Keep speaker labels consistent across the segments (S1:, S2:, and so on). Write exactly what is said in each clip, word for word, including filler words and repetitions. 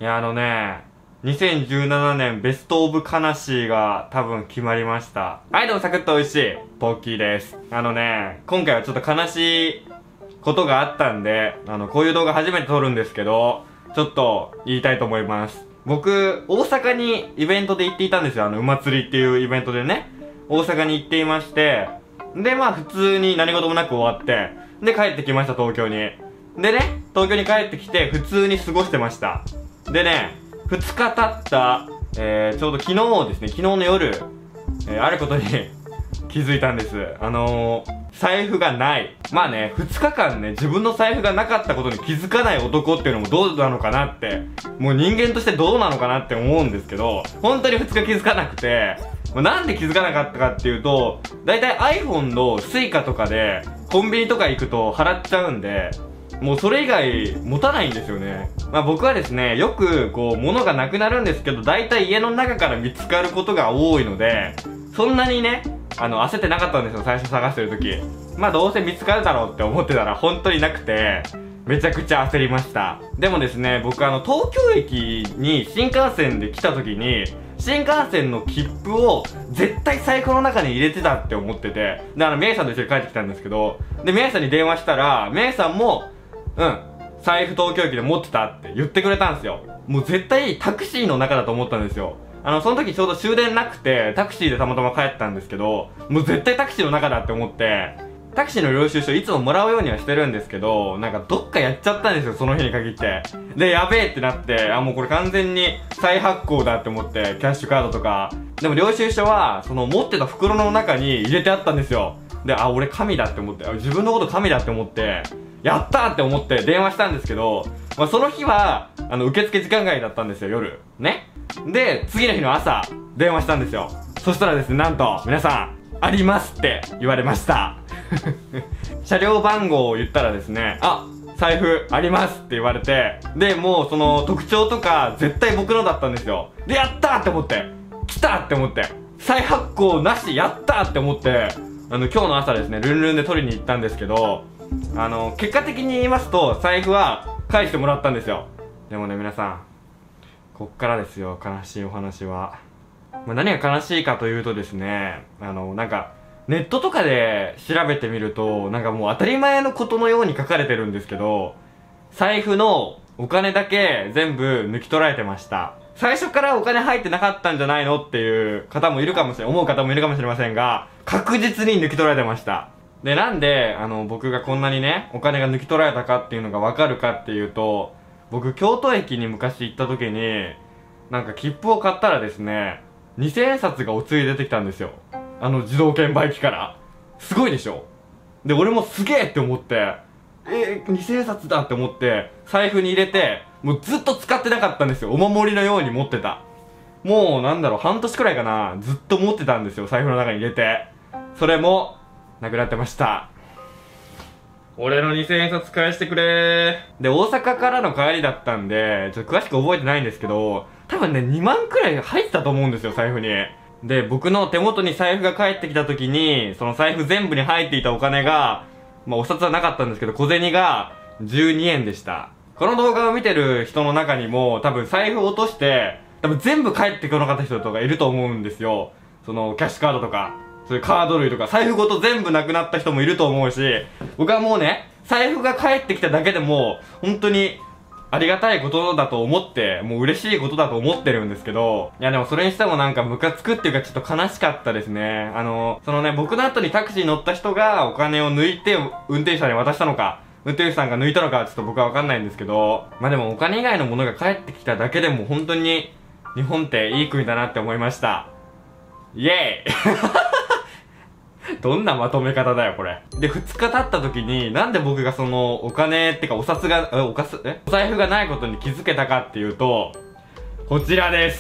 S1: いや、あのね、にせんじゅうななねんベストオブカナシーが多分決まりました。はい、どうもサクッと美味しい、ポッキーです。あのね、今回はちょっと悲しいことがあったんで、あの、こういう動画初めて撮るんですけど、ちょっと言いたいと思います。僕、大阪にイベントで行っていたんですよ。あの、馬釣りっていうイベントでね。大阪に行っていまして、で、まあ普通に何事もなく終わって、で、帰ってきました、東京に。でね、東京に帰ってきて、普通に過ごしてました。でね、ふつか経った、えー、ちょうど昨日ですね、昨日の夜、えー、あることに気づいたんです。あのー、財布がない。まあね、ふつかかんね、自分の財布がなかったことに気づかない男っていうのもどうなのかなって、もう人間としてどうなのかなって思うんですけど、本当にふつか気づかなくて、なんで気づかなかったかっていうと、だいたい iPhone の Suica とかで、コンビニとか行くと払っちゃうんで、もうそれ以外持たないんですよね。まあ僕はですね、よくこう物がなくなるんですけど、だいたい家の中から見つかることが多いので、そんなにね、あの焦ってなかったんですよ、最初探してる時。まあどうせ見つかるだろうって思ってたら本当になくて、めちゃくちゃ焦りました。でもですね、僕あの東京駅に新幹線で来た時に、新幹線の切符を絶対財布の中に入れてたって思ってて、であのメイさんと一緒に帰ってきたんですけど、でメイさんに電話したら、メイさんもうん、財布東京駅で持ってたって言ってくれたんですよ。もう絶対タクシーの中だと思ったんですよ。あの、その時ちょうど終電なくて、タクシーでたまたま帰ったんですけど、もう絶対タクシーの中だって思って、タクシーの領収書いつももらうようにはしてるんですけど、なんかどっかやっちゃったんですよ、その日に限って。で、やべえってなって、あ、もうこれ完全に再発行だって思って、キャッシュカードとか。でも領収書は、その持ってた袋の中に入れてあったんですよ。で、あ、俺神だって思って、あ、自分のこと神だって思って、やったーって思って電話したんですけど、まあ、その日は、あの、受付時間外だったんですよ、夜。ね。で、次の日の朝、電話したんですよ。そしたらですね、なんと、皆さん、ありますって言われました。車両番号を言ったらですね、あ、財布ありますって言われて、で、もうその特徴とか、絶対僕のだったんですよ。で、やったーって思って、来たって思って、再発行なし、やったーって思って、あの、今日の朝ですね、ルンルンで取りに行ったんですけど、あの、結果的に言いますと、財布は返してもらったんですよ。でもね、皆さん、こっからですよ、悲しいお話は。まあ、何が悲しいかというとですね、あの、なんか、ネットとかで調べてみると、なんかもう当たり前のことのように書かれてるんですけど、財布のお金だけ全部抜き取られてました。最初からお金入ってなかったんじゃないのっていう方もいるかもしれ、思う方もいるかもしれませんが、確実に抜き取られてました。で、なんで、あの、僕がこんなにね、お金が抜き取られたかっていうのがわかるかっていうと、僕、京都駅に昔行った時に、なんか切符を買ったらですね、にせんえん札がお釣り出てきたんですよ。あの自動券売機から。すごいでしょ？で、俺もすげえって思って、えー、にせんえん札だって思って、財布に入れて、もうずっと使ってなかったんですよ。お守りのように持ってた。もう、なんだろう、半年くらいかな、ずっと持ってたんですよ、財布の中に入れて。それも、なくなってました。俺のにせんえん札返してくれー。で、大阪からの帰りだったんで、ちょっと詳しく覚えてないんですけど、多分ね、にまんくらい入ってたと思うんですよ、財布に。で、僕の手元に財布が返ってきた時に、その財布全部に入っていたお金が、まあお札はなかったんですけど、小銭がじゅうにえんでした。この動画を見てる人の中にも、多分財布を落として、多分全部返ってこなかった人とかいると思うんですよ。その、キャッシュカードとか。そういうカード類とか、財布ごと全部なくなった人もいると思うし、僕はもうね、財布が返ってきただけでも、本当にありがたいことだと思って、もう嬉しいことだと思ってるんですけど、いやでもそれにしてもなんかムカつくっていうかちょっと悲しかったですね。あの、そのね、僕の後にタクシーに乗った人がお金を抜いて運転手さんに渡したのか、運転手さんが抜いたのかちょっと僕はわかんないんですけど、まあでもお金以外のものが返ってきただけでも本当に日本っていい国だなって思いました。イエーイどんなまとめ方だよ、これ。で、ふつか経った時に、なんで僕がその、お金ってか、お札が、え、おかす、えお財布がないことに気づけたかっていうと、こちらです。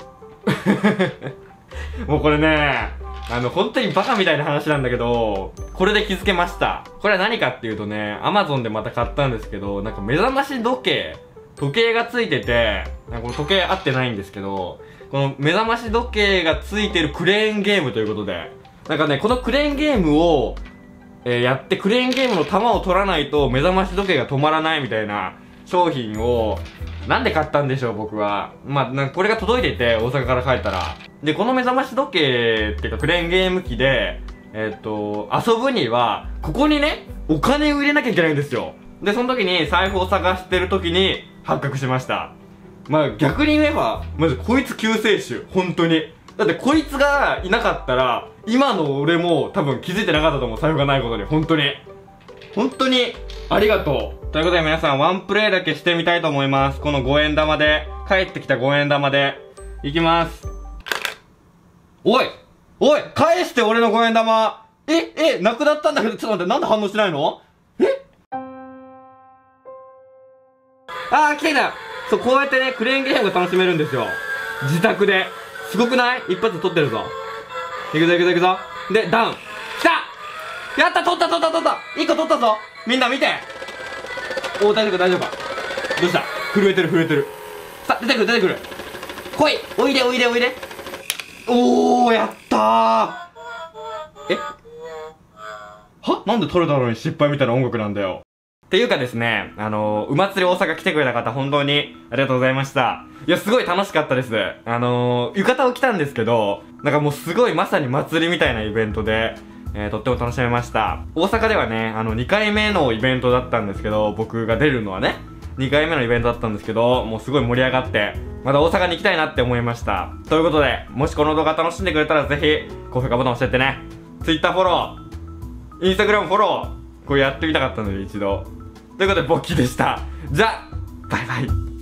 S1: もうこれね、あの、本当にバカみたいな話なんだけど、これで気づけました。これは何かっていうとね、アマゾンでまた買ったんですけど、なんか目覚まし時計、時計がついてて、なんかこの時計合ってないんですけど、この目覚まし時計がついてるクレーンゲームということで、なんかね、このクレーンゲームを、えー、やって、クレーンゲームの弾を取らないと目覚まし時計が止まらないみたいな商品を、なんで買ったんでしょう、僕は。まあ、なんかこれが届いてて、大阪から帰ったら。で、この目覚まし時計っていうか、クレーンゲーム機で、えっと、遊ぶには、ここにね、お金を入れなきゃいけないんですよ。で、その時に財布を探してる時に発覚しました。まあ、逆に言えば、まずこいつ救世主。本当に。だってこいつがいなかったら、今の俺も多分気づいてなかったと思う。財布がないことに。本当に。本当に、ありがとう。ということで皆さん、ワンプレイだけしてみたいと思います。このごえん玉で、帰ってきたごえん玉で、いきます。おいおい返して俺のごえん玉ええなくなったんだけど、ちょっと待って、なんで反応しないのえあー、来てきた。そう、こうやってね、クレーンゲームが楽しめるんですよ。自宅で。すごくない？一発で撮ってるぞ。いくぞいくぞいくぞ。で、ダウン。来た！やった！取った取った取った一個取ったぞ。みんな見て。おー、大丈夫大丈夫か。どうした？震えてる震えてる。さ、出てくる出てくる。来い！おいでおいでおいで。おー、やったー。え？は？なんで取れたのに失敗みたいな音楽なんだよ。っていうかですね、あのー、う祭り大阪来てくれた方本当にありがとうございました。いや、すごい楽しかったです。あのー、浴衣を着たんですけど、なんかもうすごいまさに祭りみたいなイベントで、えー、とっても楽しめました。大阪ではね、あの、にかいめのイベントだったんですけど、僕が出るのはね、にかいめのイベントだったんですけど、もうすごい盛り上がって、また大阪に行きたいなって思いました。ということで、もしこの動画楽しんでくれたらぜひ、高評価ボタン押してってね。Twitter フォロー、Instagram フォロー、これやってみたかったので一度。ということで、ボッキーでした。じゃあ、バイバイ。